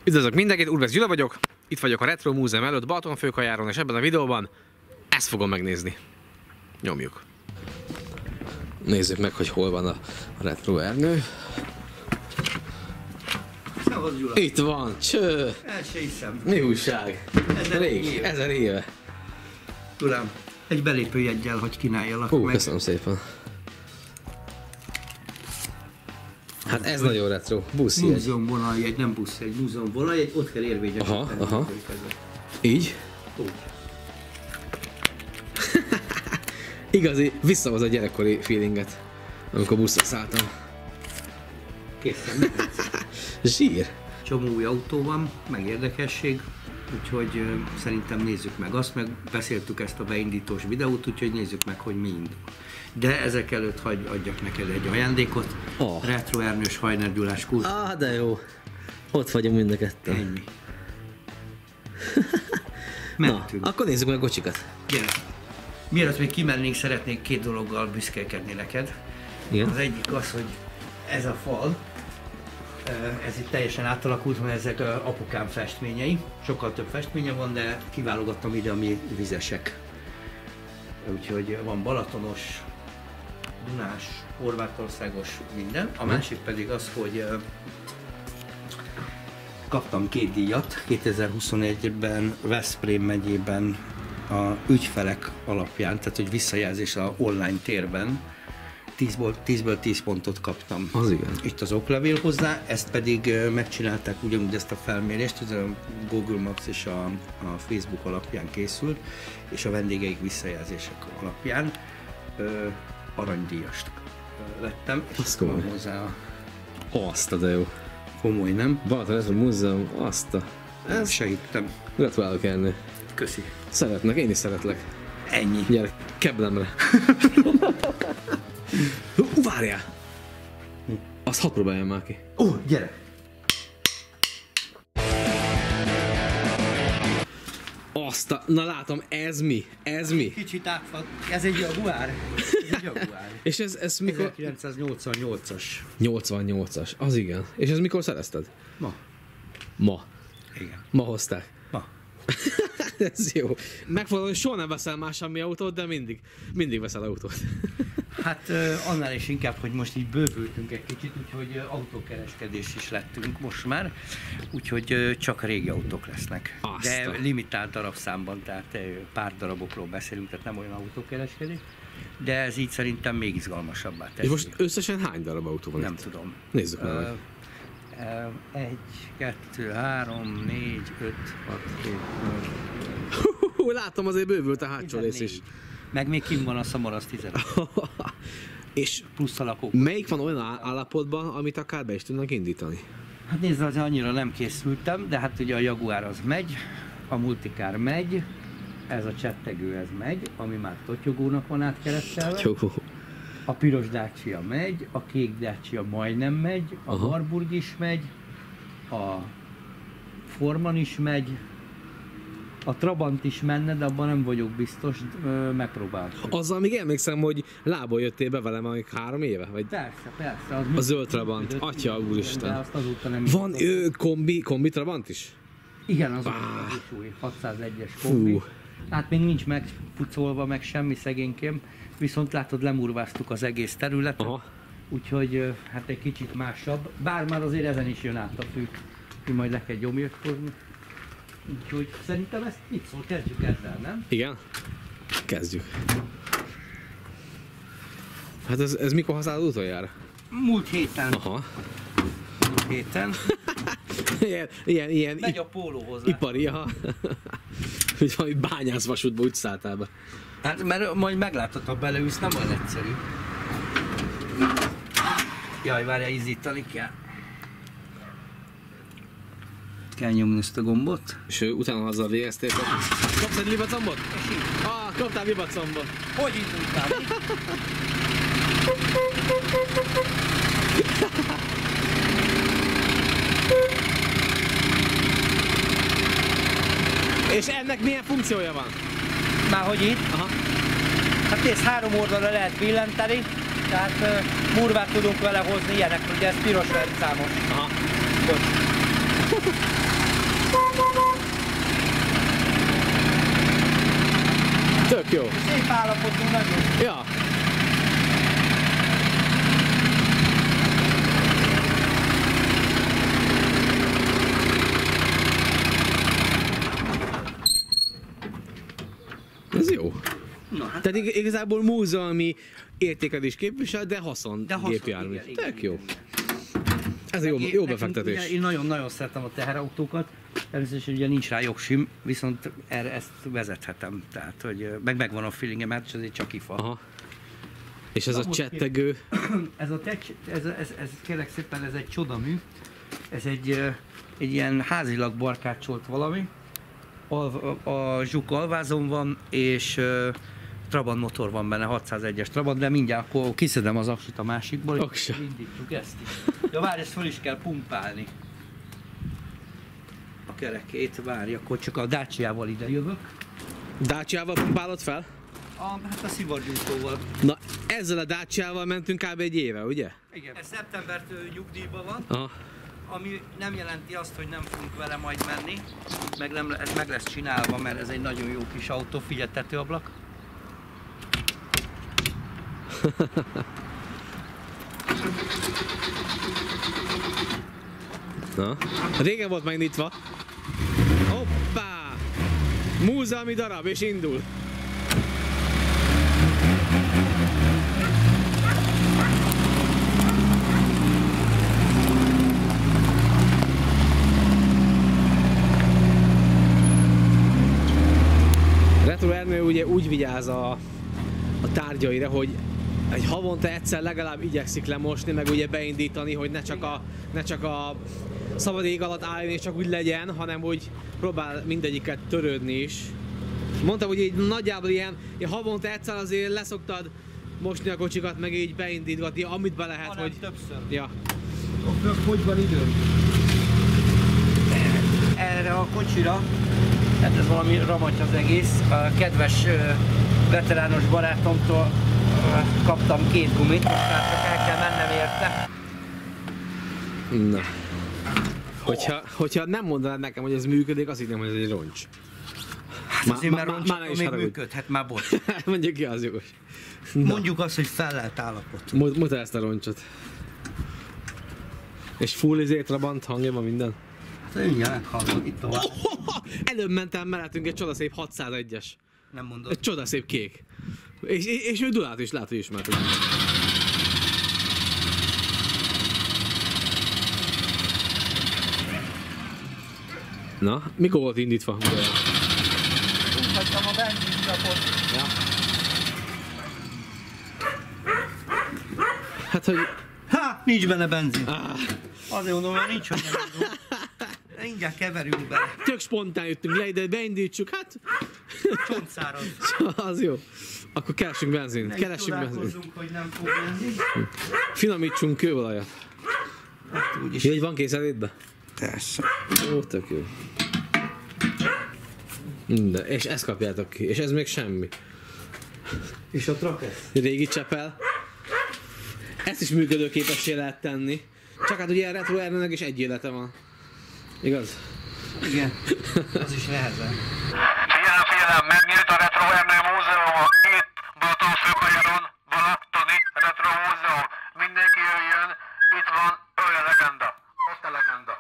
Üdvözlök mindenkit, Urbesz Gyula vagyok, itt vagyok a Retro Múzeum előtt Balatonfőkajáron, és ebben a videóban ezt fogom megnézni. Nyomjuk. Nézzük meg, hogy hol van a Retro Ernő. Szevasz, Gyula. Itt van, cső! El se hiszem. Mi újság? Rég, 1000 éve. Gyulám, egy belépőjeggyel, hogy kínáljalak meg. Köszönöm szépen. Hát ez nagyon retro, buszjegy. Múzeum vonaljegy, nem buszjegy, múzeum vonaljegy, ott kell érvényesíteni. Aha. Így? Úgy. Igazi, visszahoz a gyerekkori feelinget, amikor buszra szálltam. Készen. Zsír. Csomó új autó van, meg érdekesség, úgyhogy szerintem nézzük meg azt, meg beszéltük ezt a beindítós videót, úgyhogy nézzük meg, hogy mi indul. De ezek előtt hagy adjak neked egy ajándékot. Retro Ernős Hajner Gyulás kurs. De jó. Ott vagyunk mind a ketten. Ennyi. Na, akkor nézzük meg a kocsikat. Gyere. Mielőtt még kimennénk, szeretnék két dologgal büszkélkedni neked. Igen? Az egyik az, hogy ez a fal, ez itt teljesen átalakult, mert ezek apukám festményei. Sokkal több festménye van, de kiválogattam ide a mi vizesek. Úgyhogy van balatonos, dunás, horvátországos, minden. A másik pedig az, hogy kaptam 2 díjat 2021-ben Veszprém megyében a ügyfelek alapján, tehát hogy visszajelzés a online térben. 10-ből 10 pontot kaptam. Az igen. Itt az oklevél hozzá, ezt pedig megcsinálták ugyanúgy ezt a felmérést, ez a Google Maps és a Facebook alapján készült, és a vendégeik visszajelzések alapján aranydíjast lettem. Az komoly. Hozzá Azt, de jó. komoly, nem? Balaton Retro Múzeum, azt a... Ezt se hittem. Gratulálok, Ernő. Köszi. Szeretnek, én is szeretlek. Ennyi. Gyere, keblemre. Várjál! Azt hadd próbáljam már ki. Gyere! Na látom, ez mi? Ez mi? Kicsit átfad. Ez egy Jaguar. Ez egy Jaguar. És ez mikor? 1988-as. 88-as, az igen. És ez mikor szerezted? Ma. Igen. Ma hozták. Ma. Ez jó. Megfogom, hogy soha nem veszel más semmi autót, de mindig veszel autót. Hát annál is inkább, hogy most így bővültünk egy kicsit, úgyhogy autókereskedés is lettünk most már, úgyhogy csak régi autók lesznek. De limitált darabszámban, tehát pár darabokról beszélünk, tehát nem olyan autókereskedés, de ez így szerintem még izgalmasabbá teszi. És most összesen hány darab autó van Nem itt? tudom. Nézzük meg. 1, 2, 3, 4, 5, 6, 7, 8. Látom, azért bővült a hátsó rész is. Meg még kim van a Samaras 15. És plusz a lakók. melyik van olyan állapotban, amit akár be is tudnak indítani? Hát nézd, azért annyira nem készültem, de hát ugye a Jaguar az megy, a Multicar megy, ez a csettegő ez megy, ami már totyogónak van átkeresztelve. Totyogó. A piros Dacia megy, a kék Dacia majdnem megy, a Warburg is megy, a Forman is megy, a Trabant is menne, de abban nem vagyok biztos, megpróbáltuk. Azzal még emlékszem, hogy lából jöttél be velem, amíg 3 éve? Vagy... Persze. A zöld Trabant, atya úristen. De azt azóta nem van kombi Trabant is? Igen, az is új, 601-es kombi. Hát még nincs megpucolva, meg semmi szegénykém, viszont látod, lemurváztuk az egész területet, úgyhogy hát egy kicsit másabb, bár már azért ezen is jön át a fű, hogy majd le kell gyomírkozni. Úgyhogy szerintem ezt mit szól, kezdjük ezzel, nem? Igen? Kezdjük. Hát ez mikor használod utoljára? Múlt héten. Múlt héten. ilyen megy a pólóhoz. Ipari, hogy valami bányászvasútba úgy szálltál be. Hát mert majd meglátod, ha beleülsz, nem olyan egyszerű. Jaj, várjál, izzítani kell. Kell nyomni ezt a gombot. És utána azzal végeztél, kapsz egy libacombot? Kaptál libacombot. Hogy indultál? És ennek milyen funkciója van? Márhogy itt? Hát nézd, 3 oldalra lehet billenteni, tehát murvát tudunk vele hozni ilyenek, ugye ez piros rendszámos. Bocs. Tök jó. Szép állapotú nagyon. Ja. Ez jó. Na, hát Tehát igazából múzeumi értéket is képvisel, de haszon gépjármű. Tök jó. Ez jó befektetés. Én nagyon-nagyon szeretem a teherautókat. Természetesen ugye nincs rá jogsim, viszont erre ezt vezethetem. Tehát, hogy megvan a feelingem, hát ez csak ifa. Aha. És ez a csettegő. Ez kérlek szépen, ez egy csodamű. Ez egy ilyen házilag barkácsolt valami. A zsuk alvázon van, és Trabant motor van benne, 601-es Trabant, de mindjárt akkor kiszedem az aksit a másikból, és indítjuk ezt is. Ja, várj, ezt fel is kell pumpálni. A kerekét, várj, akkor csak a Dacia-val ide jövök. Dacia-val pumpálod fel? Hát a szivargyújtóval. Na, ezzel a Dacia-val mentünk kb. Egy éve, ugye? Igen. Ez szeptembertől nyugdíjban van. Aha. Ami nem jelenti azt, hogy nem fogunk vele majd menni, ez meg lesz csinálva, mert ez egy nagyon jó kis autó, figyelj, tetőablak. Na, régen volt megnyitva. Hoppá! Múzeumi darab, és indul. Retro Ernő ugye úgy vigyáz a tárgyaira, hogy egy havonta egyszer legalább igyekszik lemosni, meg ugye beindítani, hogy ne csak a szabad ég alatt álljon és csak úgy legyen, hanem úgy próbál mindegyiket törődni is. Mondtam, hogy így nagyjából ilyen havonta egyszer azért leszoktad mosni a kocsikat, meg így beindítgatni, amit be lehet, hanem hogy... többször. Ja. Hogy van időm? Erre a kocsira, hát ez valami ramagy az egész, a kedves veterános barátomtól kaptam 2 gumit, most már csak el kell mennem érte. Na. Hogyha nem mondanád nekem, hogy ez működik, azt hittem, hogy ez egy roncs. Hát azért már roncs, még működhet, már bocs. Mondjuk ki, az jogos. Mondjuk azt, hogy fellelt állapot. Mutasd ezt a roncsot. És full Trabant hangja van minden? Hát mindjárt meghallom, itt tovább. Előbb mentem mellettünk egy csodaszép 601-es. Nem mondod. Egy csodaszép kék. És ő Dulát is lehet, hogy ismertek. Na, mikor volt indítva? Úgy hagytam a benzinsapot. Ja. Hát, hogy... Ha! Nincs benne benzin. Azért mondom, hogy nincs, hogy nem. Mindjárt keverünk bele. Tök spontán jöttünk le ide, beindítsuk, hát... Csontszáraz. Az jó. Akkor keressünk benzint. Keressünk benzint. Hogy nem fog benzin. Finomítsunk kőolajat. Hát úgyis. Így van készenlétbe? Persze. Ó, tök jó. De, és ezt kapjátok ki, és ez még semmi. És a trakesz? Régi Csepel. Ezt is működőképessé lehet tenni. Csak hát ugye a Retro Ernőnek is egy élete van. Igaz? Igen. Az is nehezen. Figyelem, megnyílt a Retro Ernő Múzeum itt Balatonfőkajaron, Balatoni Retro Múzeum. Mindenki jöjjön, itt van olyan legenda. Ott a legenda.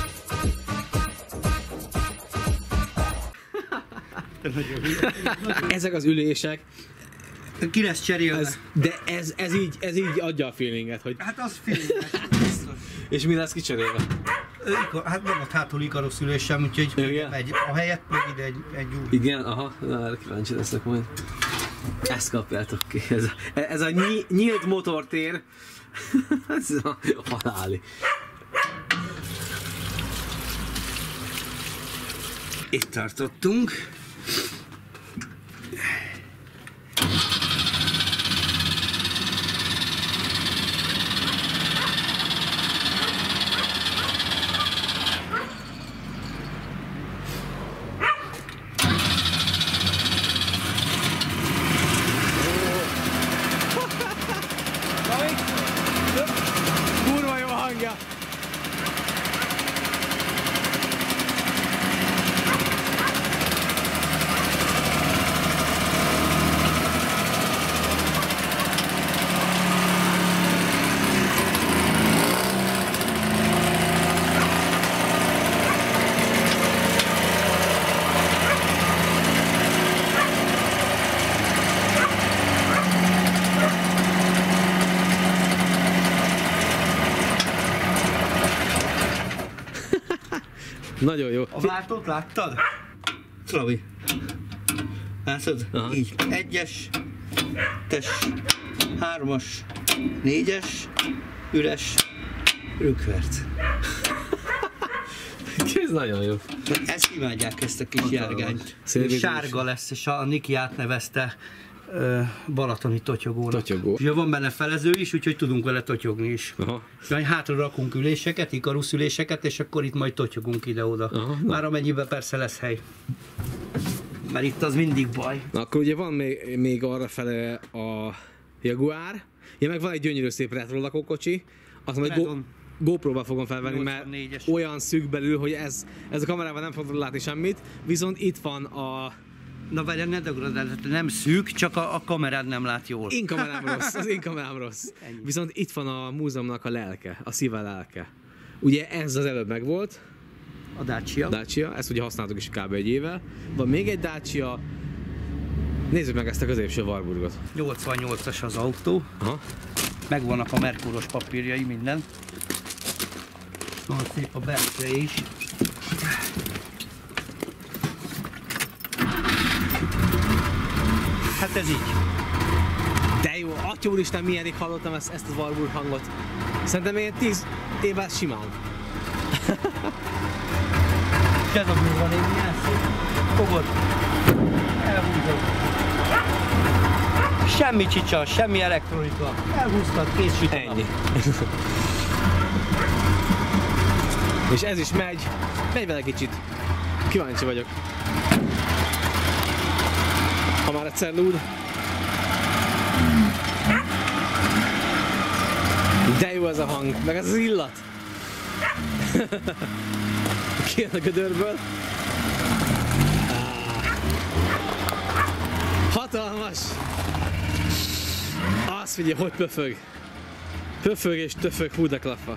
Ezek az ülések, Ki lesz cserélve? de ez így adja a feelinget, hogy... Hát az feelinges, biztos. És mi lesz kicserélve? Hát nem ott hátul Ikarusz ülésem, úgyhogy Igen? a helyett még ide egy új. Igen, aha, na erre kíváncsi leszek majd. Ezt kapjátok ki, ez a nyílt motortér, ez a haláli. Itt tartottunk. Kurva jó hangja! Nagyon jó. A váltót láttad? Slavi. Látod? Aha. Így. 1-es, 2-es, 3-as, 4-es, üres, rükvert. Ez nagyon jó. Ezt imádják, ezt a kis járgányt. Szélvédős. Sárga lesz, és a Niki átnevezte balatoni totyogónak. Totyogó. Ugye van benne felező is, úgyhogy tudunk vele totyogni is. Aha. Majd hátra rakunk üléseket, Ikarusz üléseket, és akkor itt majd totyogunk ide-oda. Aha. Már amennyiben persze lesz hely. Mert itt az mindig baj. Na akkor ugye van még arrafele a Jaguar, meg van egy gyönyörű szép retro lakókocsi, azt majd Redon. GoPro-ba fogom felvenni, mert 84-es. olyan szűk belül, hogy ez a kamerával nem fogod látni semmit, viszont itt van a... Na várjál, ne degradálj, nem szűk, csak a kamerád nem lát jól. Én kamerám rossz, az én kamerám rossz. Ennyi. Viszont itt van a múzeumnak a lelke, a szíve lelke. Ugye ez az előbb megvolt, A Dacia. Dacia, ezt ugye használtuk is kb. Egy éve. Van még egy Dacia, nézzük meg ezt a középső Warburgot. 88-as az autó, Aha. megvannak a Mercuros papírjai, minden. Van szép a belseje is. Hát ez így. De jó, atya úristen, milyenig hallottam ezt a Warburg hangot. Szerintem én 10 évvel simán. Kedvabban van egy milyen szép. Fogod. Elhúzod. Semmi csicsa, semmi elektronika. Elhúztad, kész süt a nap. Ennyi. És ez is megy vele kicsit. Kíváncsi vagyok. Ha már egyszer lúd. De jó ez a hang, meg ez az illat. Kijön a gödörből. Hatalmas! Azt figyelj, hogy pöfög. Pöfög és töfög, hú de klaffa.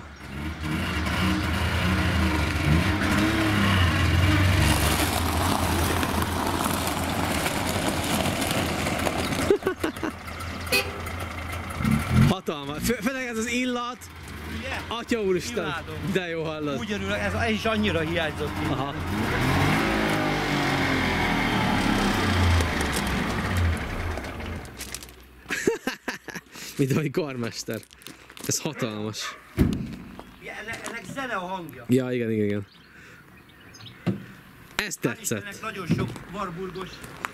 Hatalmas. Főleg ez az illat. Ugye? Atya úristen. Imádom. De jó hallod. Úgy örülök, ez is annyira hiányzott. Aha. Mint ahogy karmester. Ez hatalmas. Ennek zene a hangja. Ja, igen. Ez tetszett. Ennek nagyon sok Warburgos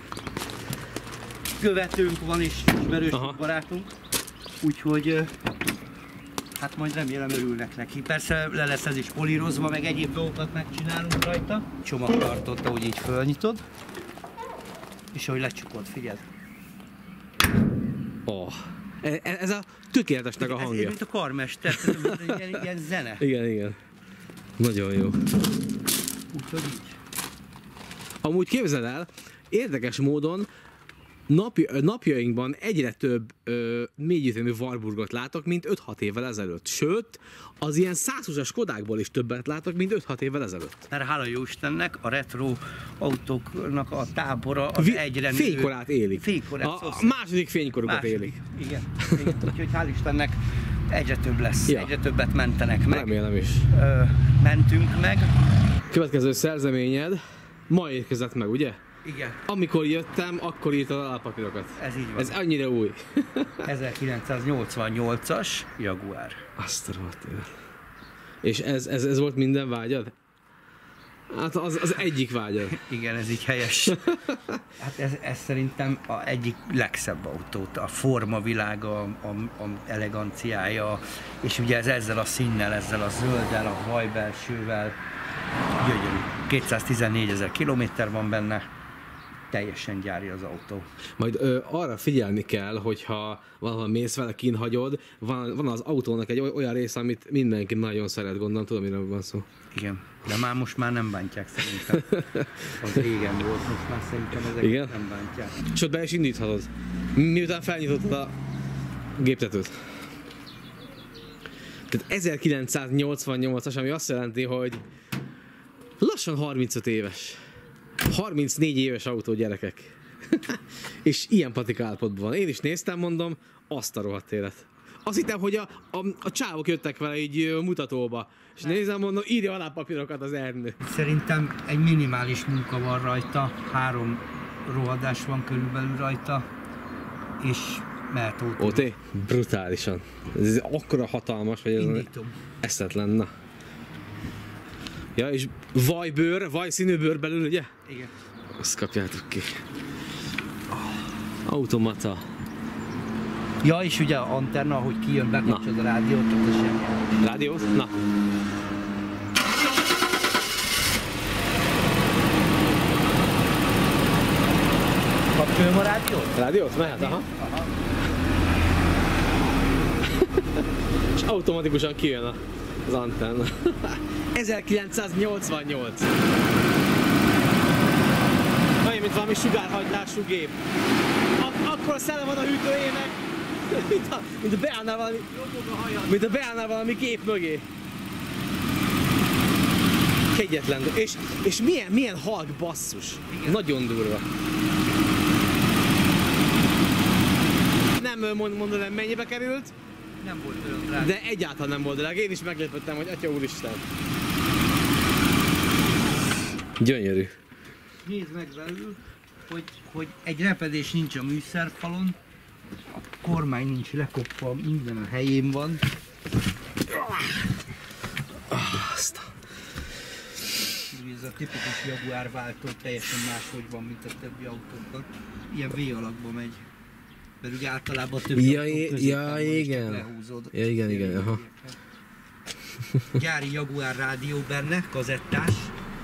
követőnk van és ismerős Aha. barátunk. Úgyhogy hát majd remélem örülnek neki. Persze le lesz ez is polírozva, meg egyéb dolgokat megcsinálunk rajta. Csomagtartót, ahogy így fölnyitod. És ahogy lecsukod, figyeld. Oh. Ez a tökéletesnek a Ez hangja. mint a karmester, ilyen zene. Igen. Nagyon jó. Úgyhogy így. Amúgy képzeld el, érdekes módon napjainkban egyre több négyütemű Warburgot látok, mint 5-6 évvel ezelőtt. Sőt, az ilyen 120-as Kodákból is többet látok, mint 5-6 évvel ezelőtt. Mert hála jó Istennek a retro autóknak a tábora az egyre nő. Fénykorát élik. Fénykorát, A második fénykorukat élik. Igen. Úgyhogy hál' Istennek egyre több lesz, Ja. egyre többet mentenek meg. Remélem is. Mentünk meg. Következő szerzeményed ma érkezett meg, ugye? Igen, Amikor jöttem, akkor írtad a alapapírokat. ez így van. Ez annyira új. 1988-as Jaguar. Azt a rohadt élet. És ez volt minden vágyad? Hát az egyik vágyad. Igen, ez így helyes. Hát ez szerintem egyik legszebb autó. A formavilága, a eleganciája, és ugye ez ezzel a színnel, ezzel a zölddel, a vajbelsővel. Gyönyörű. 214 000 kilométer van benne. Teljesen gyári az autó. Majd arra figyelni kell, hogyha valahol mész vele, kínhagyod, van az autónak egy olyan része, amit mindenki nagyon szeret, gondolom, tudom, miről van szó. Igen, de most már nem bántják szerintem. Az régen volt, most már szerintem ezeket Igen? nem bántják. És ott be is indíthatod. Miután felnyitottad a géptetőt. Tehát 1988-as, ami azt jelenti, hogy lassan 35 éves. 34 éves autó, gyerekek. És ilyen patika állapotban van. Én is néztem, mondom, azt a rohadt élet. azt hittem, hogy a csávok jöttek vele így mutatóba. És nézem, mondom, írja alá papírokat az Ernő. Szerintem egy minimális munka van rajta, 3 rohadás van körülbelül rajta, és mehet OT. OT? Brutálisan. Ez akkora hatalmas, hogy ez eszetlen, na. Ja, és vajszínű bőr belül, ugye? Igen. Azt kapjátok ki. Automata. Ja, és ugye a antenna, ahogy kijön, bekapcsolod a rádiót, az semmi. Rádiót? Na. Kapcsolom a rádiót? Rádiót? Mehet, aha. És automatikusan kijön az antenna. 1988. Olyan, mint valami sugárhagylású gép. Akkor szellem van a hűtőjének, mint a beállnál valami gép mögé. Kegyetlen. És milyen halk basszus. Igen. Nagyon durva. Nem mondanám, mennyibe került. Nem volt olyan drága. De egyáltalán nem volt drága. Én is meglepődtem, hogy atya úristen. Gyönyörű. Nézd meg belül, hogy egy repedés nincs a műszerfalon, a kormány nincs lekopva, minden a helyén van. Ez a tipikus Jaguar váltó teljesen máshogy van, mint a többi autókban. Ilyen V-alakba megy. Pedig általában többi autó középen van, és csak lehúzod. Ja, igen, aha. Gyári Jaguar rádió benne, kazettás.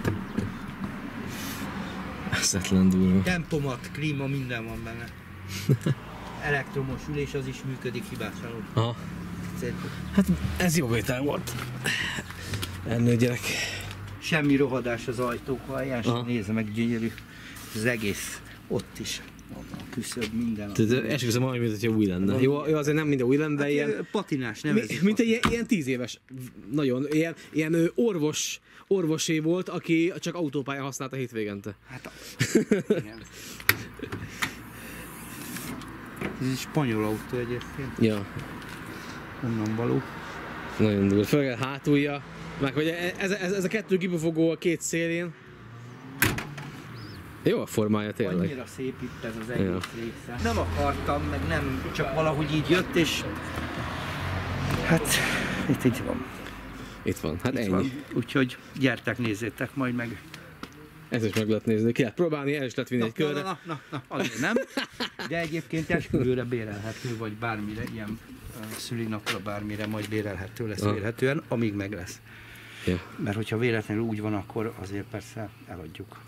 Eszetlen durva. Tempomat, klíma, minden van benne. Elektromos ülés, az is működik hibátlanul. Aha. Hát ez jó vétel volt. Ennő gyerek. Semmi rohadás az ajtók alján, nézze meg, gyönyörű. Az egész ott is. A küszöb, minden. Esküszöm valami, mint hogyha új lenne. Jó, azért nem minden új lenne, de ilyen... Patinás, nevezik. Mint egy ilyen 10 éves, nagyon, ilyen orvosé volt, aki csak autópálya használta hétvégente. Hát, igen. Ez egy spanyol autó egyébként. Ja. Onnan való. Nagyon durva. Főleg hátulja, meg hogy ez a 2 kibufogó a 2 szélén. Jó a formája tényleg. Annyira szép itt ez az egész része. Nem akartam, meg nem, csak valahogy így jött, és hát itt van. Itt van, hát itt ennyi. Van. Úgyhogy gyertek, nézzétek majd meg. Ez is meg lehet nézni, ki lehet próbálni, el is lehet vinni egy körre. Na, azért nem. De egyébként esküvőre bérelhető, vagy bármire, ilyen szülinapra bármire majd bérelhető lesz vélhetően, amíg meg lesz. Ja. Mert hogyha véletlenül úgy van, akkor azért persze eladjuk.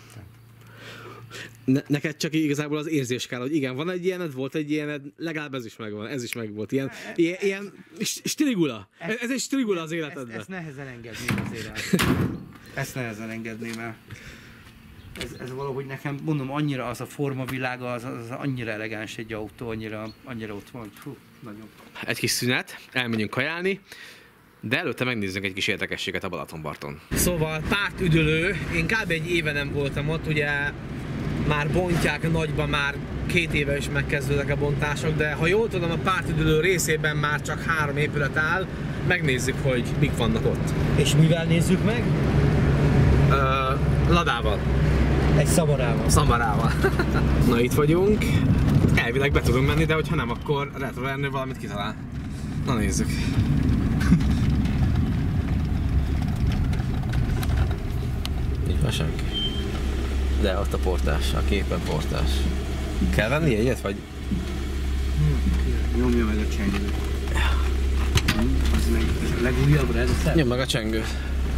Neked csak igazából az érzés kell, hogy igen, van egy ilyened, volt egy ilyened, legalább ez is megvan, ez is megvolt. Ilyen strigula. Ez egy strigula az életedben. Ezt nehezen engedném azért el. Ezt nehezen engedném el. Ez valahogy nekem, mondom, annyira az a formavilága, az annyira elegáns egy autó, annyira ott van, hú, nagyon. Egy kis szünet, elmegyünk kajálni, de előtte megnézzünk egy kis érdekességet a Balatonparton. Szóval pártüdülő, én kb. Egy éve nem voltam ott, ugye már bontják nagyban, már 2 éve is megkezdődnek a bontások, de ha jól tudom, a pártüdülő részében már csak 3 épület áll, megnézzük, hogy mik vannak ott. És mivel nézzük meg? Ladával. Egy szamarával. Szamarával. Na itt vagyunk. Elvileg be tudunk menni, de hogyha nem, akkor Retro Ernő valamit kitalál. Na nézzük. Nincs már senki. De ott a portás, a képen portás. Kell venni egyet, vagy? Nyomja meg a csengőt. Ez a legújabb rendszer? Nyom meg a csengőt.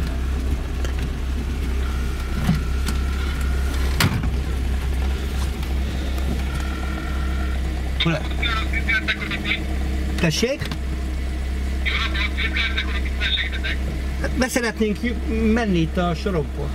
Tessék? Hát be szeretnénk menni itt a sorokból.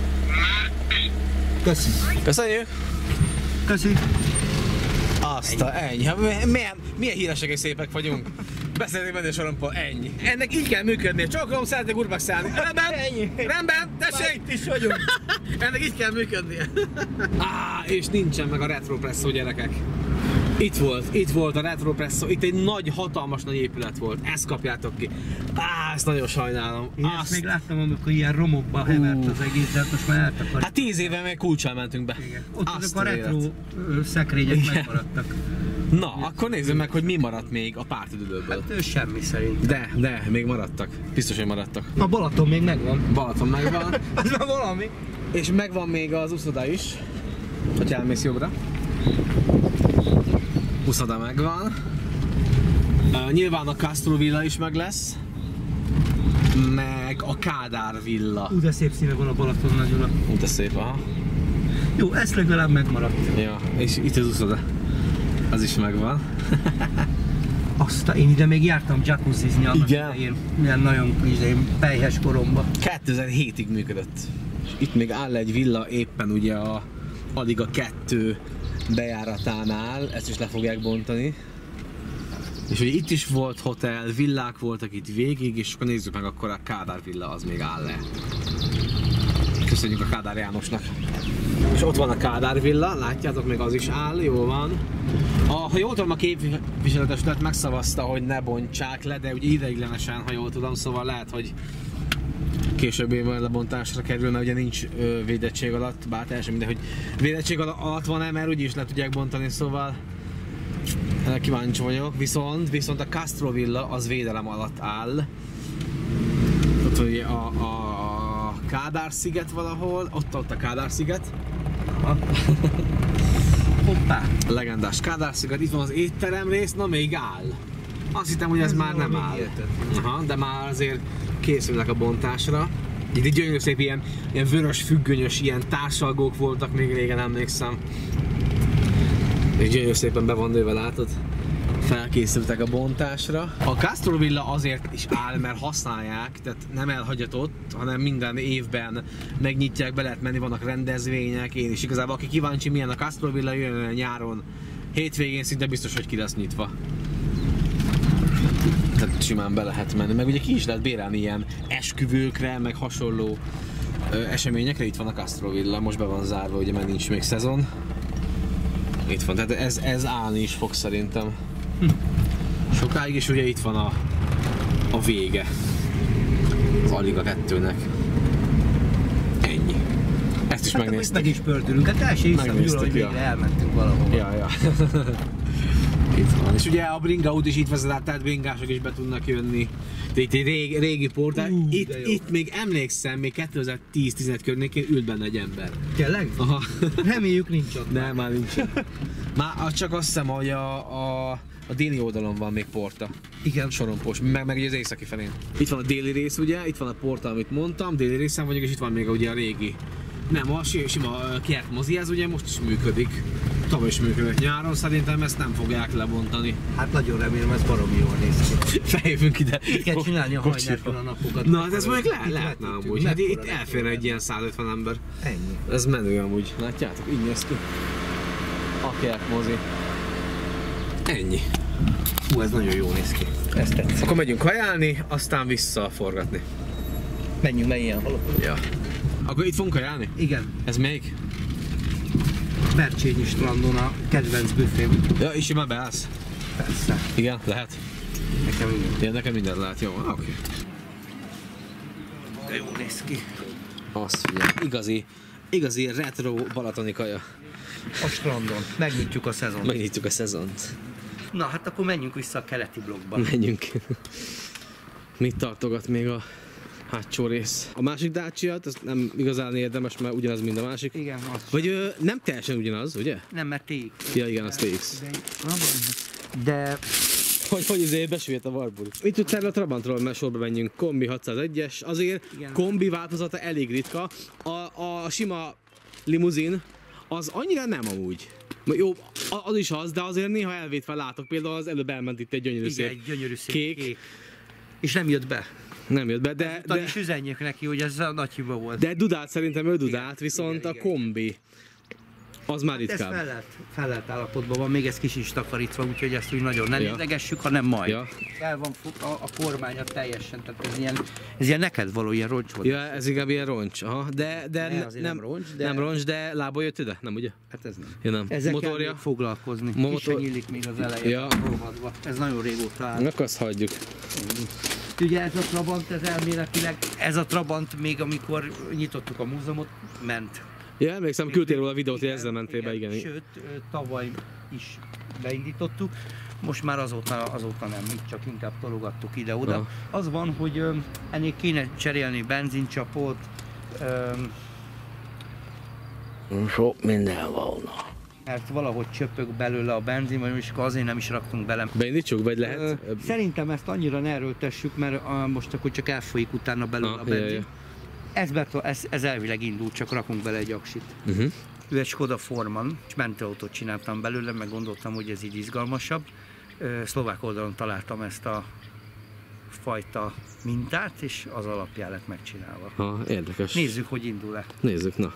Köszönjük. Köszönjük! Köszönjük. Azt a ennyi. Milyen híresek és szépek vagyunk. Beszélnék menni a sorompól, ennyi. Ennek így kell működnie. Csókolom, szeretnék urbaxálni. Rendben? Ennyi. Rendben? Tessék! Itt is vagyunk. Ennek így kell működnie. És nincsen meg a Retro Presso, gyerekek. Itt volt a Retro Presso, itt egy nagy, hatalmas nagy épület volt, ezt kapjátok ki. Ezt nagyon sajnálom. Én ezt még láttam, amikor ilyen romokba hevert az egész, de hát most már eltakarították. Hát 10 éve meg kulccsal mentünk be. Igen. Ott azok a retro szekrények megmaradtak. Na, akkor nézzük meg, hogy mi maradt még a pártüdülőből. Hát semmi szerint. De, még maradtak. Biztos, hogy maradtak. A Balaton még megvan. Balaton megvan. Az már valami. És megvan még az uszoda is, hogyha elmész jobbra. Uszoda megvan. Nyilván a Castro villa is meg lesz. Meg a Kádár villa. De szép színe van a Balatonnal, Gyula. De szép, aha. Jó, ez legalább megmaradt. Ja, és itt az uszoda. Az is megvan. Én ide még jártam jacuzzizni annak Igen? idején. Milyen nagyon pelyhes koromban. 2007-ig működött. Itt még áll egy villa éppen ugye alig a 2 bejáratánál, ezt is le fogják bontani. És ugye itt is volt hotel, villák voltak itt végig, és akkor nézzük meg, akkor a Kádár villa az még áll-e. Köszönjük a Kádár Jánosnak. És ott van a Kádár villa, látjátok, még az is áll, jól van. Ha jól tudom, a képviseletesület megszavazta, hogy ne bontsák le, de ugye ideiglenesen, ha jól tudom, szóval lehet, hogy később évvel lebontásra kerül, mert ugye nincs védettség alatt, bár teljesen mindegy, hogy védettség alatt van-e, mert úgyis le tudják bontani, szóval kíváncsi vagyok. Viszont a Castro villa az védelem alatt áll. Ott ugye a Kádár sziget valahol, ott a Kádár sziget. Hoppá! Legendás Kádár sziget, itt van az étterem rész, na még áll. Azt hittem, hogy ez már nem áll. Aha, de már azért készülnek a bontásra. Itt gyönyörű szép ilyen vörös függönyös ilyen társalgók voltak még régen, emlékszem. És gyönyörű szépen be van nőve, látod? Felkészültek a bontásra. A Castro villa azért is áll, mert használják, tehát nem elhagyatott, hanem minden évben megnyitják, be lehet menni, vannak rendezvények. Én is igazából, aki kíváncsi milyen a Castro villa, jön nyáron, hétvégén szinte biztos, hogy ki lesz nyitva. Tehát simán be lehet menni, meg ugye ki is lehet bérelni ilyen esküvőkre, meg hasonló eseményekre. Itt van a Castro villa, most be van zárva, ugye, mert nincs még szezon. Itt van, tehát ez állni is fog szerintem. Sokáig, és ugye itt van a vége az Aliga 2-nek. Ennyi. Ezt is megnéztük. Meg is pördülünk, hát el se hiszem, Gyula, hogy végre elmentünk valahova. Ja. Itt van. És ugye a bringaút is itt vezet át, tehát bringások is be tudnak jönni. Itt egy régi portál. Itt még emlékszem, még 2010-15 környékén ült benne egy ember. Tényleg? Aha. Reméljük nincs ott. Nem, már nincs. Már csak azt hiszem, hogy a déli oldalon van még porta. Igen. Sorompós, meg ugye az északi felén. Itt van a déli rész, ugye, itt van a porta, amit mondtam, déli részen vagyok, és itt van még ugye a régi. Nem, a sima kertmozi, ez ugye most is működik. Tavaly is működött nyáron, szerintem ezt nem fogják lebontani. Hát nagyon remélem, ez baromi jól néz ki. Feljövünk ide. Itt kell csinálni a hajnárkon a napokat. Na, hát ez mondjuk lehetne amúgy. Hát itt elférne egy ilyen 150 ember. Ennyi. Ez menő amúgy. Látjátok, így néz ki. A kertmozi. Ennyi. Hú, ez nagyon jól néz ki. Ez tetszik. Akkor megyünk kajálni, aztán visszaforgatni. Menjünk ilyen halott. Ja. Akkor itt fogunk kajálni? Igen. Ez még? Bercsényi strandon a kedvenc büfém. Ja, és már beállsz? Persze. Igen, lehet. Nekem minden. Ja, nekem minden lehet, jó, oké. De jól néz ki. Azt figyelj, igazi retro balatoni kaja. A strandon. Megnyitjuk a szezont. Megnyitjuk a szezont. Na, hát akkor menjünk vissza a keleti blokkba. Menjünk. Mit tartogat még a hátsó rész? A másik Dacia-t, ez nem igazán érdemes, mert ugyanaz, mint a másik. Igen, az. Vagy nem teljesen ugyanaz, ugye? Nem, mert TX. Ja, igen, az TX. De... Hogy azért besüllyedt a Warburg. Itt tudsz erről a Trabantról, mert sorba menjünk. Kombi 601-es, azért igen. Kombi változata elég ritka. A sima limuzin az annyira nem amúgy. Jó, az is az, de azért néha elvétve látok. Például az előbb elment itt egy gyönyörű igen, szép, egy gyönyörű szép kék. És nem jött be. Nem jött be, de is üzenjük neki, hogy ez a nagy hiba volt. De dudált, szerintem ő dudált, viszont igen, a Kombi Az már Ez ritkább. felelt állapotban van, még ez kis is takarítva, úgyhogy ezt úgy nagyon ne nézegessük, hanem majd. Ja. El van a kormánya teljesen, tehát ez ilyen neked való, ilyen roncs volt. Ja, ez inkább ilyen roncs. Aha. De nem roncs, de... Nem roncs, de lába jött ide? Nem ugye? Hát ez nem. Ja, nem. Ezzel Motorja? kell még foglalkozni. Motor... Ki se nyílik még az elején. Ja. Rohadva. Ez nagyon régóta áll. Akkor azt hagyjuk. Ugye ez a Trabant, ez elméletileg, ez a Trabant még amikor nyitottuk a múzeumot, ment. Ja, emlékszem, küldtél róla a videót, hogy ezzel mentél be, igen. Sőt, tavaly is beindítottuk, most már azóta nem, itt csak inkább tologattuk ide-oda. Aha. Az van, hogy ennél kéne cserélni benzincsapot. Sok minden volna. Mert valahogy csöpög belőle a benzin, vagy most azért nem is raktunk bele. Beindítsuk, vagy lehet? Szerintem ezt annyira ne erőltessük, mert most akkor csak elfolyik utána belőle a benzin. Ez elvileg indul, csak rakunk bele egy aksit. Ő egy Skoda Forman, és mentőautót csináltam belőle, meg gondoltam, hogy ez így izgalmasabb. Szlovák oldalon találtam ezt a fajta mintát, és az alapján lett megcsinálva. Ha, érdekes. Nézzük, hogy indul-e. Nézzük, na.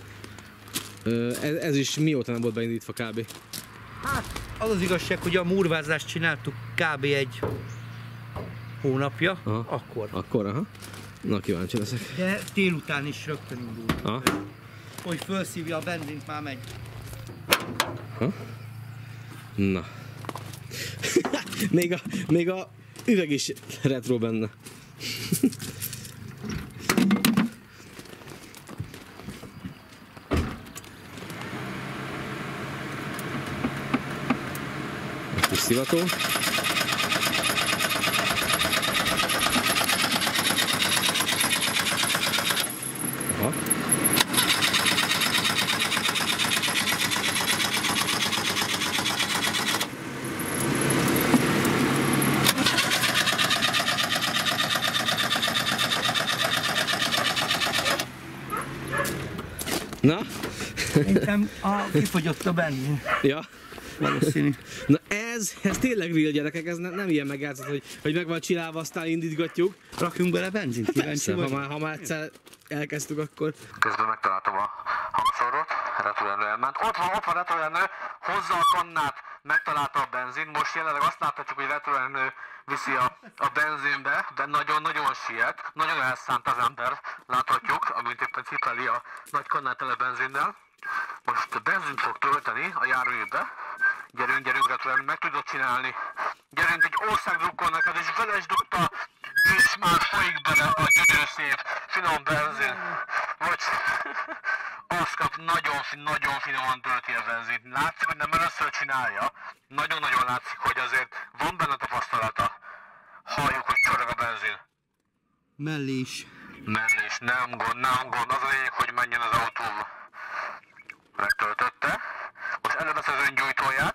Ez is mióta nem volt beindítva kb? Hát, az az igazság, hogy a murvázást csináltuk kb. Egy hónapja, Aha. akkor. Aha. Na, kíváncsi leszek. De délután is rögtön indul. Aha. Hogy felszívja a benzint, már megy. Ha? Na. még a üveg is retro benne. A kis szivató. Aha. Na? Szerintem kifogyott a benzin. Ja. Valószínű. Na ez tényleg real, gyerekek, ez nem ilyen megjátszott, hogy meg van csinálva, aztán indítgatjuk. Rakjunk bele benzint, kíváncsi Persze, vagy? ha már egyszer elkezdtük, akkor... Közben megtaláltam a hangszórót, retrojelnő elment. Ott van retrojelnő, hozza a kannát, megtalálta a benzin. Most jelenleg azt láthatjuk, hogy retrojelnő viszi a benzinbe, de nagyon-nagyon siet, nagyon elszánt az ember, láthatjuk, amint éppen cipeli a nagy kannát tele benzinnel. Most a benzint fog tölteni a járműbe. Gyerünk, retrojelnő, meg tudod csinálni. Gyerünk, egy országdrukkol neked, és vele is dugta, és már folyik bele a gyönyörű szép, finom benzin. Vagy azt kap, nagyon finoman tölti a benzint. Látszik, hogy nem először csinálja. Nagyon-nagyon látszik, hogy azért van benne tapasztalata. Halljuk, hogy csorog a benzin. Mellé is. Mellés, nem gond. Az a lényeg, hogy menjen az autóba. Megtöltötte. Most elővesz az öngyújtóját.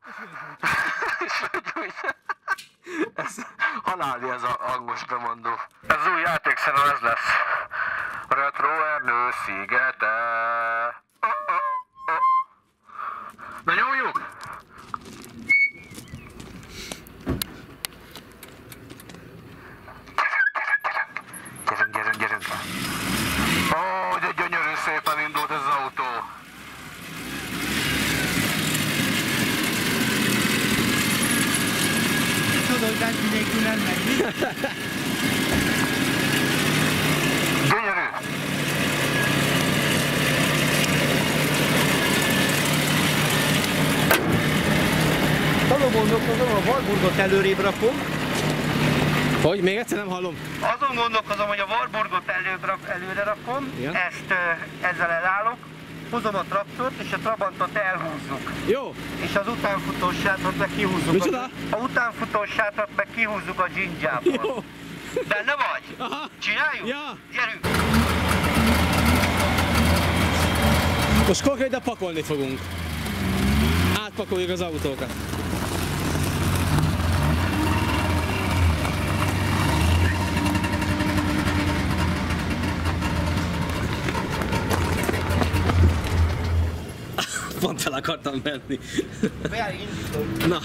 Ez haláli, ez a hangos bemondó. Ez új játékszerű, ez lesz. Retro Ernő szigete. Na nyomjuk! Gyerünk. Ó, de gyönyörű szépen indult ez az autó. Tudod, hogy benzin nélkül nem megy, mi? Gyönyörű! Azon gondolkozom, a Warburgot előrébb rakom. Hogy? Még egyszer nem hallom. Azon gondolkozom, hogy a Warburgot előre rakom, Igen. ezt ezzel elállok, hozom a traktort és a Trabantot elhúzzuk. Jó. És az utánfutós sátrat meg kihúzzuk. Micsoda? A utánfutós sátrat meg kihúzzuk a dzsindzsából. Jó. Benne vagy? Aha. Csináljuk? Ja. Gyerünk! Most konkrétan pakolni fogunk. Átpakoljuk az autókat. Pont fel akartam menni. Na.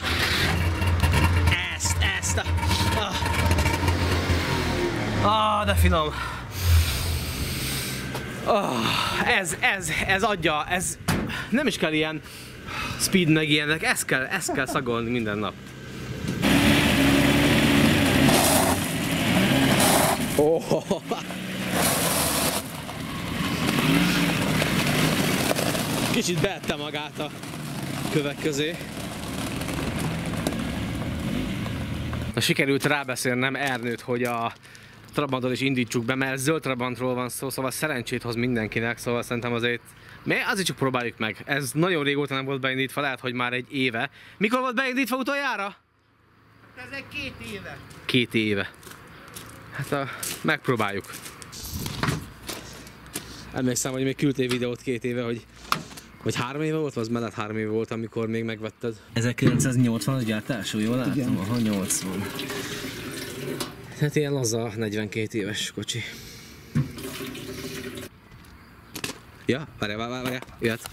Ezt. De finom. Ez adja, ez Nem is kell ilyen speed meg ilyenek, ezt kell szagolni minden nap. Oh. Kicsit beette magát a kövek közé. Na, sikerült rábeszélnem Ernőt, hogy a Trabantot is indítsuk be, mert zöld Trabantról van szó, szóval szerencsét hoz mindenkinek, szóval szerintem azért csak próbáljuk meg. Ez nagyon régóta nem volt beindítva, lehet, hogy már egy éve. Mikor volt beindítva utoljára? Ez egy 2 éve. 2 éve. Hát megpróbáljuk. Emlékszem, hogy még küldtél videót 2 éve, hogy 3 éve volt, az mellett 3 éve volt, amikor még megvetted. 1980-as gyártású, jól látom? Igen. Aha, 80. Hát ilyen laza 42 éves kocsi. Ja, várjál, jöhet.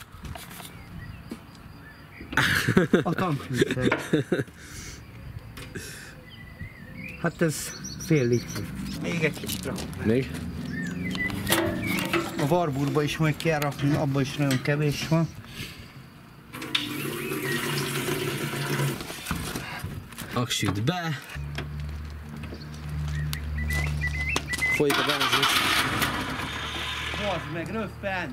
A tankműszer. Hát ez fél litr. Még egy kicsit rakunk. Még? A Warburgba is majd kell rakni, abban is nagyon kevés van. Aksüt be. Folyik a benzin. Bazd meg, röppen!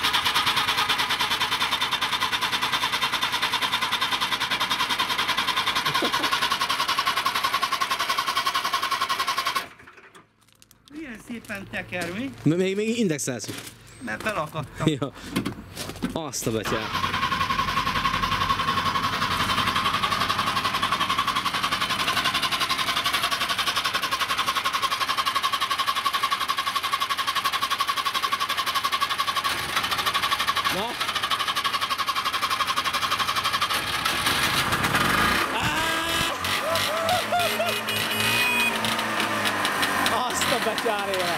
Milyen szépen teker, mi? Még indexelsz is. Mert belakadtam. Ja. Azt a betyár. Na? Azt a betyár élet!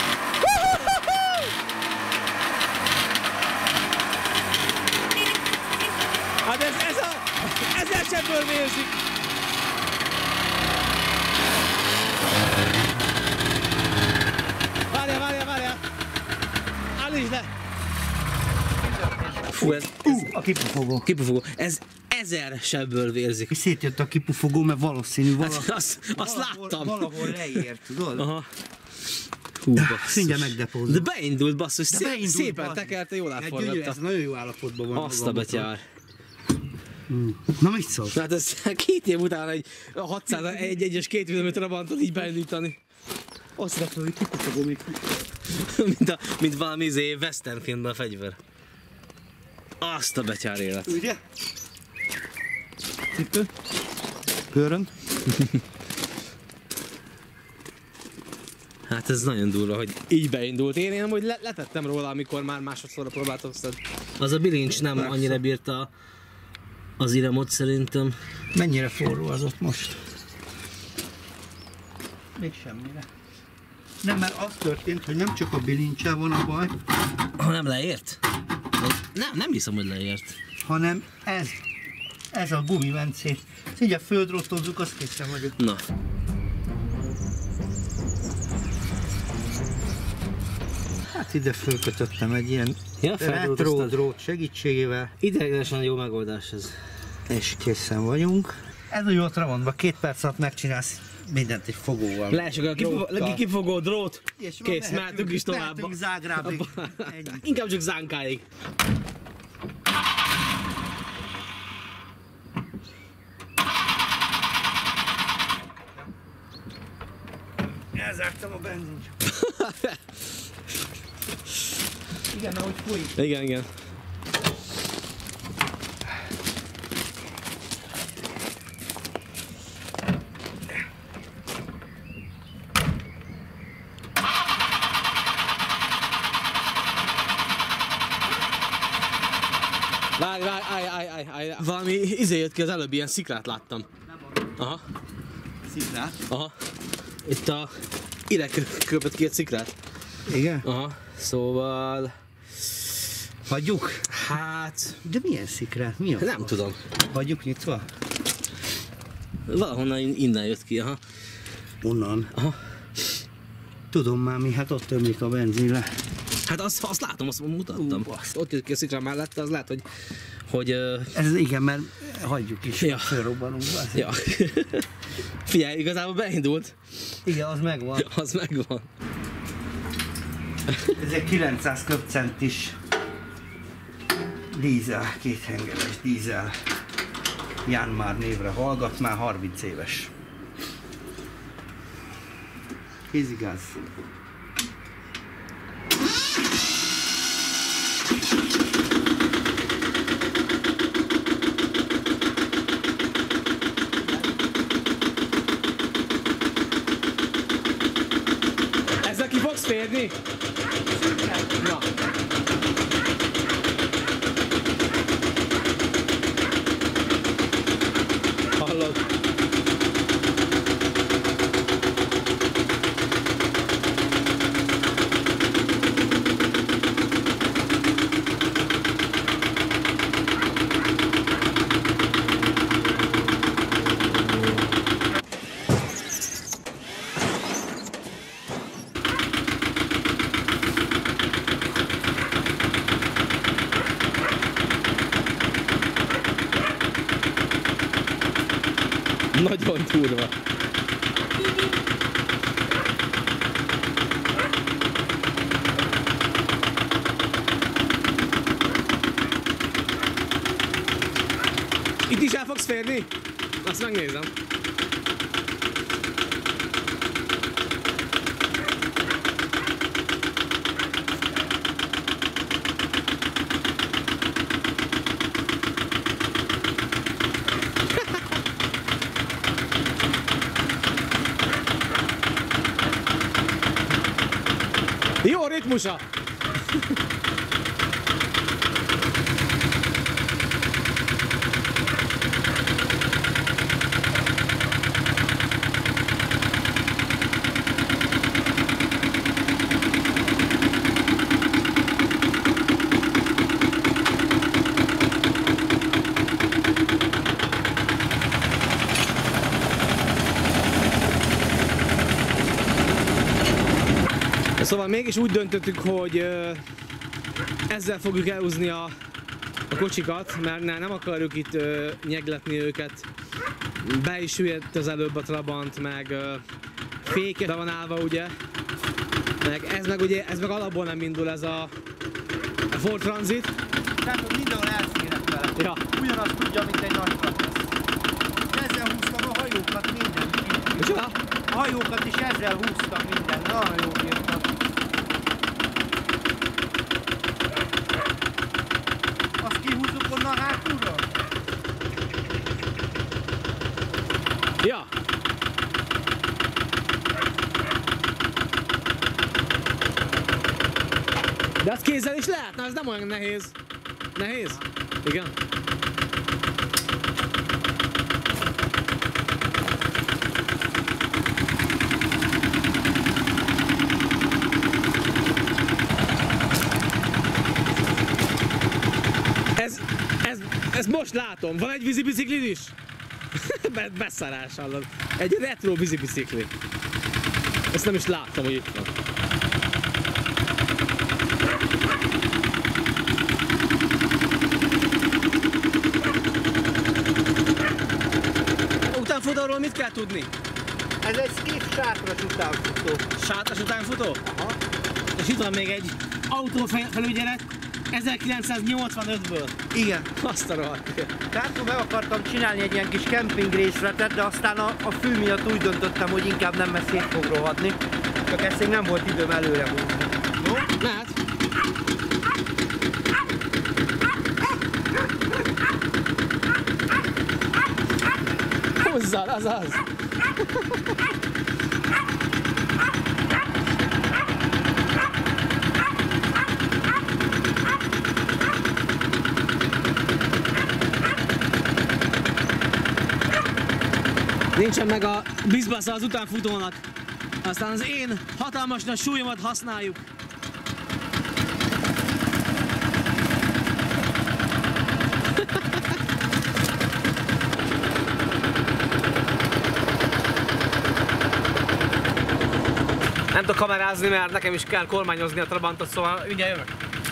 Hát ez sebből vérzik! Várjál! Állítsd le! Fú, ez a kipufogó. Ez 1000 sebből vérzik. Szétjött a kipufogó, mert valószínű Hát azt láttam. Valahol leért, tudod? Aha. Hú, Szintje megdepózom. De beindult, basszus, szépen tekerte, jól átforgatta. Ez nagyon jó állapotban van. Azt a betyár. Na mit szólsz? Hát ez 2 év után egy 601-es 2 üzemű Trabantot így beindítani. Azt rakta, hogy kipufogó még. mint valami western filmben a fegyver. Azt a betyár élet. Ugye? Cipő. Köröm. Hát ez nagyon durva, hogy így beindult. Én amúgy letettem róla, amikor már másodszorra próbáltoztad. Az a bilincs nem annyira bírta az iramot szerintem. Mennyire forró az ott most? Még semmire. Nem, mert az történt, hogy nem csak a bilincsel van a baj. Ha nem leért? Nem hiszem, hogy leért. Hanem ez a gumimencét. Így a földrottozzuk, azt készen vagyok. Na. Hát ide fölkötöttem egy ilyen retro drót segítségével. Ideiglenesen jó megoldás ez. És készen vagyunk. Ez a jó Trabantban, 2 perc alatt megcsinálsz mindent egy fogóval. Leesik a kifogó drót, és kész, mehetünk is tovább. Mehetünk Zágrábig. Inkább csak Zánkáig. Elzártam a benzint. Igen, ahogy folyik. Igen. Várj. Valami jött ki az előbb, ilyen szikrát láttam. Aha. Szikrát? Aha. Itt ide köpött ki egy szikrát. Igen? Aha. Szóval... Hagyjuk? Hát... De milyen szikrát? Mi a Nem tudom. Hagyjuk nyitva? Valahonnan innen jött ki, aha. Onnan? Aha. Tudom már mi, hát ott ömlik a benzin le. Hát azt látom, azt mutattam. Ott jött ki a szikra mellette, az lehet, hogy Ez igen, mert hagyjuk is, ja. fölrobbanunk. Ja. Figyelj, igazából beindult. Igen, az megvan. Az megvan. Ez egy 900 köbcentis dízel, kéthengeres dízel. Janmar névre hallgat, már 30 éves. Kézigáz. Ezzel ki fogsz férni? Na. Hallod? Nagyon durva. Itt is el fogsz férni? Azt megnézem. Jó ritmusa! Szóval mégis úgy döntöttük, hogy ezzel fogjuk elhúzni a kocsikat, mert nem akarjuk itt nyegletni őket. Be is süllyedt az előbb a Trabant, meg féke be van állva, ugye. Meg ez meg alapból nem indul, ez a Ford Transit. Tehát, hogy mindenhol elférek vele. Ja. Ugyanazt tudja, mint egy nagy traktor. Ezzel húztam a hajókat, minden. Micsoda? A hajókat is ezzel húztam minden. Nagyon jó bírtam. Azt kihúzzuk onnan hátulról? Ja. De azt kézzel is lehetne, ez nem olyan nehéz. Nehéz? Igen. Ez most látom, van egy vízibiciklid is? Beszarás, hallod. Egy retro vízibicikli. Ezt nem is láttam, hogy itt van. Utánfutóról mit kell tudni? Ez egy skiff sátras utánfutó. Sátras utánfutó? Aha. És itt van még egy autófelügyelet 1985-ből. Igen. Azt a rohadt. Tehát meg akartam csinálni egy ilyen kis kemping részletet, de aztán a fű miatt úgy döntöttem, hogy inkább nem, mert szét fog rohadni. Csak ezt még nem volt időm előre húzni. Jó? Mehet. Húzzal, az. Nincsen meg a bizbasza az utánfutónak. Aztán az én hatalmas nagy súlyomat használjuk. Nem tudok kamerázni, mert nekem is kell kormányozni a Trabantot, szóval mindjárt jövök.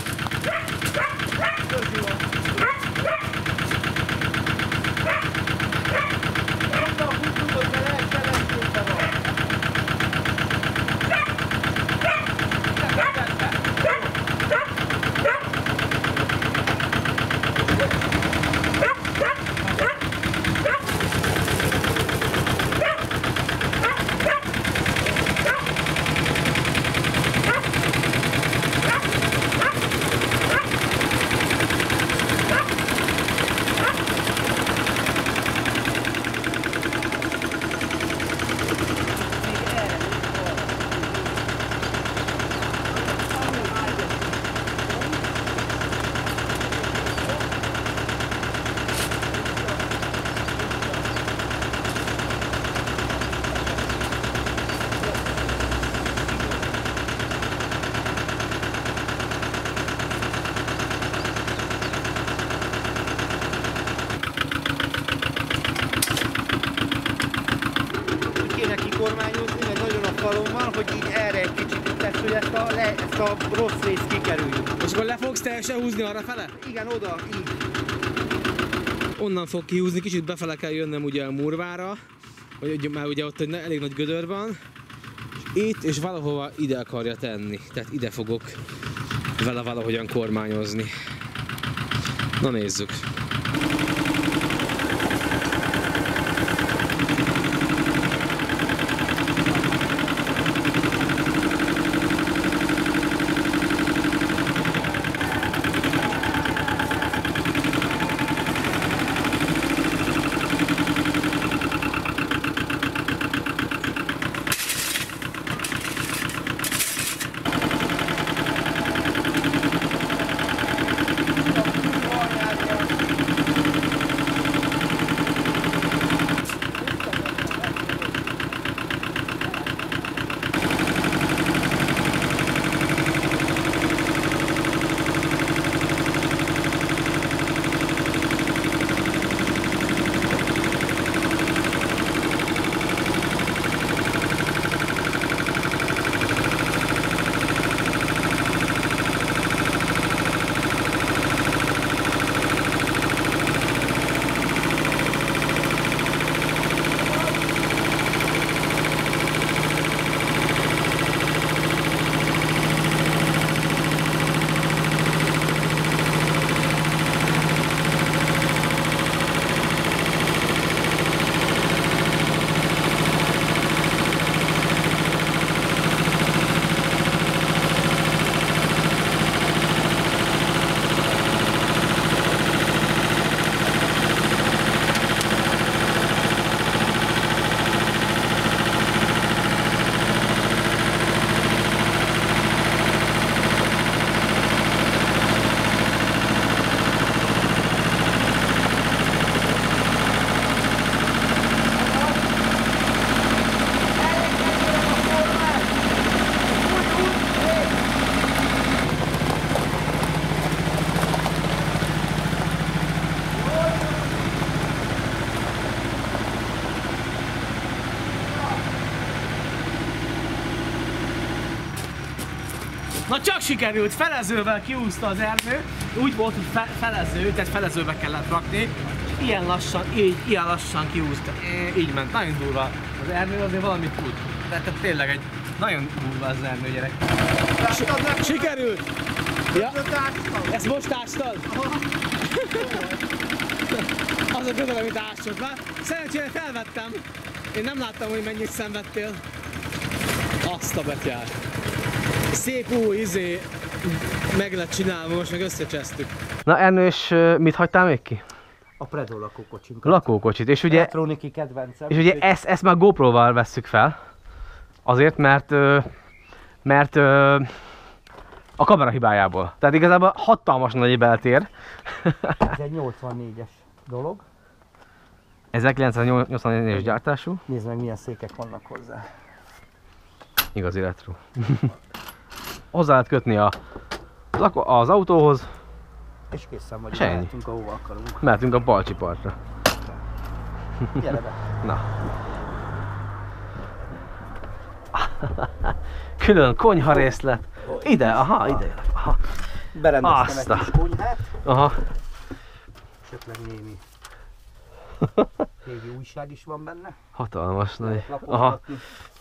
Kormányozni, meg nagyon a falon van, hogy így erre egy kicsit tesz, hogy ezt a rossz részt kikerüljük. És akkor le fogsz teljesen húzni arra fele? Igen, oda, így. Onnan fog kihúzni, kicsit befele kell jönnöm ugye a murvára, mert ugye ott egy elég nagy gödör van. Itt és valahova ide akarja tenni, tehát ide fogok vele valahogyan kormányozni. Na nézzük. Na csak sikerült, felezővel kiúzta az Ernő. Úgy volt, hogy felező, tehát felezőbe kellett rakni. Ilyen lassan kiúzta. Így ment, nagyon durva. Az Ernő azért valamit tud. Tehát tényleg egy nagyon durva az Ernő gyerek. Sikerült! Ja. Ezt most ástad? Az a közel, amit ástad már. Szerencsére felvettem. Én nem láttam, hogy mennyit szenvedtél. Azt a betyár. Szép új meg lett csinálva, most meg összecsesztük. Na Ernő, és mit hagytál még ki? A Predo lakókocsinkat. Lakókocsit, és ugye, elektroniki kedvencem. És ugye ezt már GoPro-val vesszük fel. Azért, mert a kamera hibájából. Tehát igazából hatalmas nagy beltér. Ez egy 84-es dolog. 1984-es gyártású. Nézd meg, milyen székek vannak hozzá. Igazi retro. Hozzá lehet kötni az autóhoz. És készen vagyunk, ennyi. mehetünk ahova akarunk. Mehetünk a Balcsi partra. Gyere be! Na. Külön konyharészlet. Ide, aha, ide. Aha. Berendeztem egy kis konyhát. Aha. Esetleg némi régi újság is van benne. Hatalmas nagy. Aha. Lapozgatni.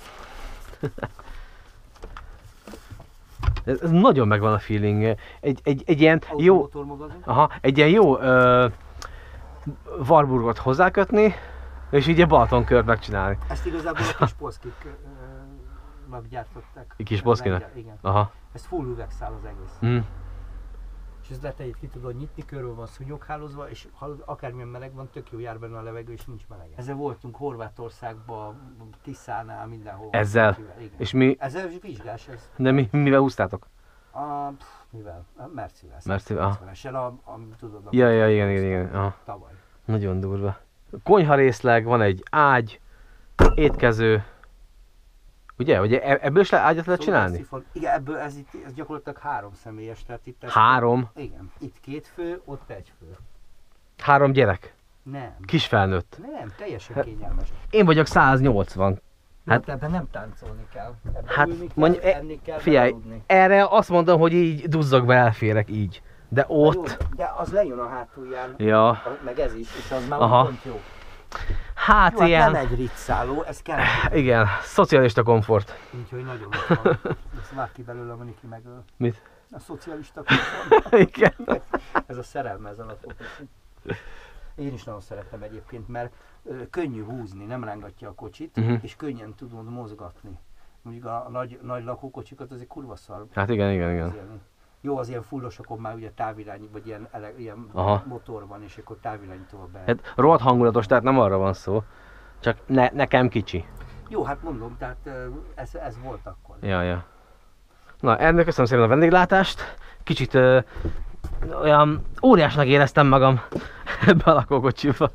Ez nagyon megvan a feeling. Egy ilyen jó... Automotormagazin. Aha, egy ilyen jó Warburgot hozzákötni, és így egy Balaton-kört megcsinálni. Ezt igazából a kis polszkiknak gyártották. Egy kis polszkinak? Igen. Aha. Ez full üvegszál az egész. És ez letejét ki tudod nyitni, körül van szúnyoghálózva, és ha akármilyen meleg van, tök jó jár benne a levegő, és nincs meleg. Ezzel voltunk Horvátországban, Tiszánál, mindenhol. Ezzel? Igen. És mi? Ezzel vizsgás ez. De mivel húztátok? Mivel? A Mercivel. Mercivel, aha. Tudod, Ja, igen. Aha. Tavaly. Nagyon durva. Konyharészleg, van egy ágy, étkező. Ugye? Hogy ebből is ágyat lehet csinálni? Szifon. Igen, ebből ez gyakorlatilag 3 személyes. Tehát itt 3? Igen. Itt 2 fő, ott 1 fő. 3 gyerek? Nem. Kis felnőtt? Nem, teljesen kényelmes. Én vagyok 180. Hát ebben nem táncolni kell. Ebben Hát ülni kell, mondjuk, enni kell, figyelj, bealudni. erre azt mondom, hogy így duzzogva elférek így. De Jó, ott... de az lejön a hátulján, Ja. meg ez is, és az már Aha. pont jó. Hát Jó, ilyen... nem egy ritszáló, ez kell. Igen, szocialista komfort. Úgyhogy nagyon ott van. Ezt vág ki belőle, van ki megöl. Mit? A szocialista komfort. Igen. Ez a szerelme ezzel a fotóson. Én is nagyon szeretem egyébként, mert könnyű húzni, nem rángatja a kocsit, és könnyen tudod mozgatni. Mondjuk a nagy lakókocsikat azért kurva szar. Hát igen. Azért. Jó, az ilyen fullosokon már ugye távirány, vagy ilyen motor van, és akkor távirányítóval be. Hát rohadt hangulatos, tehát nem arra van szó. Csak nekem kicsi. Jó, hát mondom, tehát ez volt akkor. Ja. Na, ennek köszönöm szépen a vendéglátást. Kicsit olyan óriásnak éreztem magam ebbe a lakókocsiba.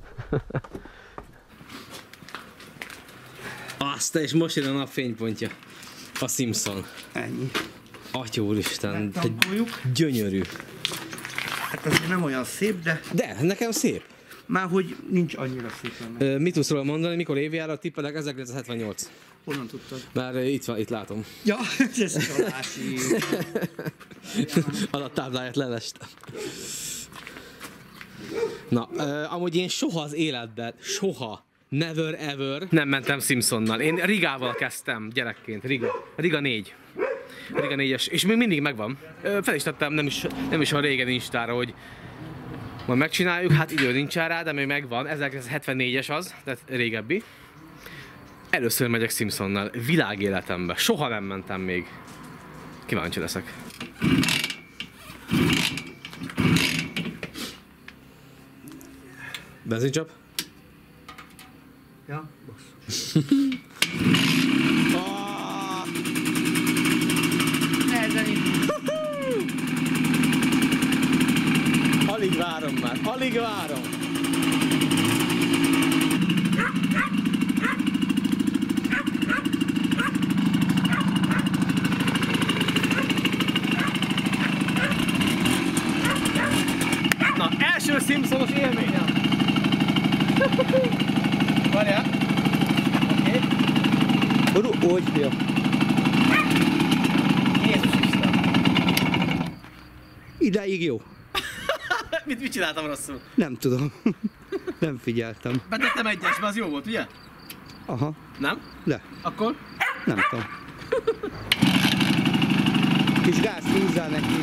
Azt, és most jön a nap fénypontja. A Simpson. Ennyi. Atya úristen, Megtampoljuk. gyönyörű. Hát ez nem olyan szép, de De, nekem szép. már hogy nincs annyira szépen. Mit tudsz róla mondani, mikor évjára tippelek? 1978. Honnan tudtad? Már itt látom. Ja, ez csalási. Adattábláját lelestem. Na, amúgy én soha az életben, never ever nem mentem Simpsonnal. Én Rigával kezdtem gyerekként, Riga 4. Riga 4-es, és még mindig megvan. Fel is tettem, nem is olyan régen Instára, hogy majd megcsináljuk, hát idő nincs rá, de még megvan. 1974-es az, tehát régebbi. Először megyek Simpsonnal, világéletemben. Soha nem mentem még. Kíváncsi leszek. Benzincsap? Ja, bossz. Alig várom már, alig várom! Na, első Simpsonos élményem! Várjál! Oké. Úgy, jó. Jézus Isten! Idáig jó. Mit csináltam rosszul? Nem tudom. Nem figyeltem. Betettem egyesbe, az jó volt, ugye? Aha, Nem? de. Akkor? Nem tudom. Kis gáz húzzál neki.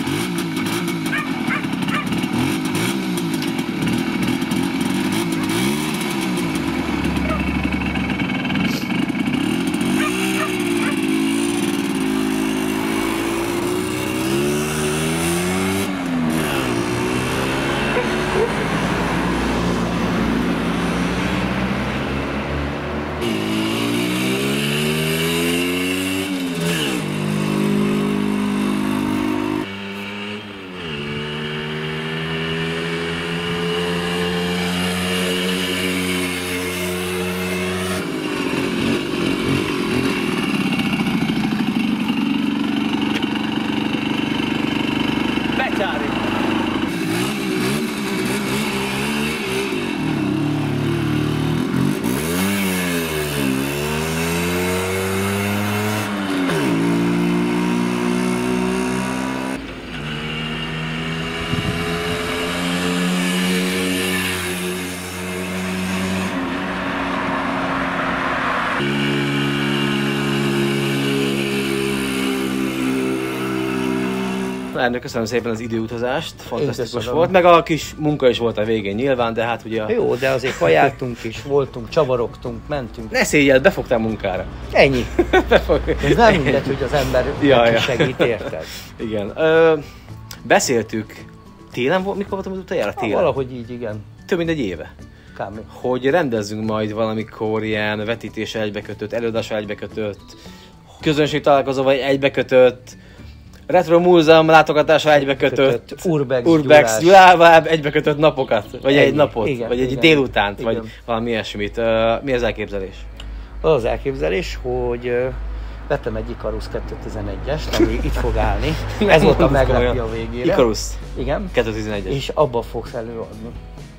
Ernő, köszönöm szépen az időutazást, fantasztikus köszönöm. volt, meg a kis munka is volt a végén nyilván, de hát ugye... Jó, de azért kajáltunk is, voltunk, csavarogtunk, mentünk. Ne szégyeld, befogtál munkára. Ennyi. Ez nem mindegy, hogy az ember Ja. segít, érted? Igen. Beszéltük, télen volt, mikor voltam az utoljára? Télen? Valahogy így, igen. Több mint egy éve. Kb. Hogy rendezzünk majd valamikor ilyen vetítése egybekötött, előadása egybekötött, közönség találkozó vagy egybekötött, retro múzeum látogatása egybekötött, Urbex Gyulával egybekötött napokat, vagy egy napot, igen, vagy egy igen, délutánt, igen. vagy valami ilyesmit. Mi az elképzelés? Az elképzelés, hogy vettem egy Icarus 211-est, ami itt fog állni. Ez volt a meglepő a végére. Icarus Igen. 211-es. És abba fogsz előadni.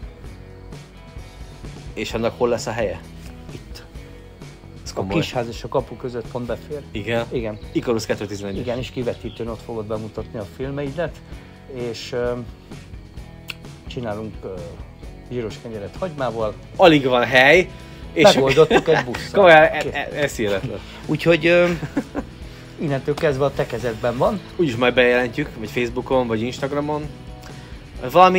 És annak hol lesz a helye? Itt. Ez A komoly. kisház és a kapu között pont befér. Igen? Igen. Icarus 211-es. Igen, és kivetítőn ott fogod bemutatni a filmeidet, és csinálunk zsíros kenyeret hagymával. Alig van hely, és Megoldottuk egy busszal. komolyan, ez hihetetlen. Úgyhogy innentől kezdve a te kezedben van. Úgyis majd bejelentjük, vagy Facebookon, vagy Instagramon. Valami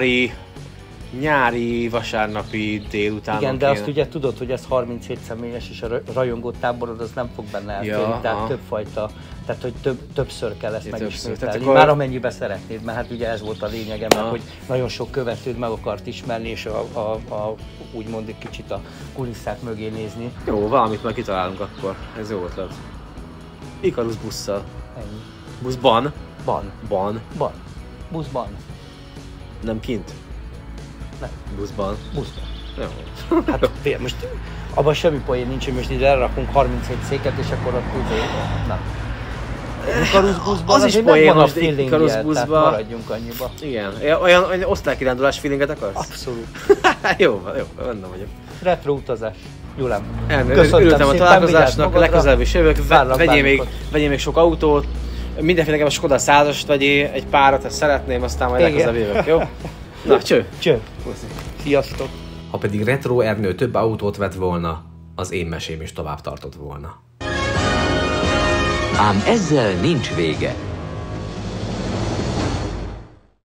nyári vasárnapi délutánon Igen, de kéne. azt ugye tudod, hogy ez 37 személyes, és a rajongó táborod az nem fog benne elférni, Ja, tehát aha. többfajta, tehát hogy többször kell ezt Ja, többször. megismételni. Tehát akkor- Már amennyiben szeretnéd, mert hát ugye ez volt a lényegem, Aha. hogy nagyon sok követőd meg akart ismerni, és úgymond egy kicsit a kulisszák mögé nézni. Jó, valamit majd kitalálunk akkor. Ez jó ötlet. Icarus busszal. Ennyi. Buszban. Ban. Ban. Buszban. Nem kint. Nem. Buszban. Buszban. Jó. Hát most abban semmi poén nincs, hogy most ide lerakunk 37 széket, és akkor ott nem. Icarus buszban Az is azért poén megvan a most, feelingjel, Icarus tehát buszban. maradjunk annyiba. Igen. Olyan osztálykirándulás feelinget akarsz? Abszolút. Jó, benne vagyok. Retro utazás. Gyulám. Örültem a találkozásnak, vigyázz legközelebb is jövök. Várlak Vegyél még sok autót. Mindenféle a Skoda 100-ast vegyél, egy párat, ezt szeretném, aztán majd Igen. legközelebb jövök, jó? Na, cső! Cső. Sziasztok. Ha pedig Retro Ernő több autót vett volna, az én mesém is tovább tartott volna. Ám ezzel nincs vége.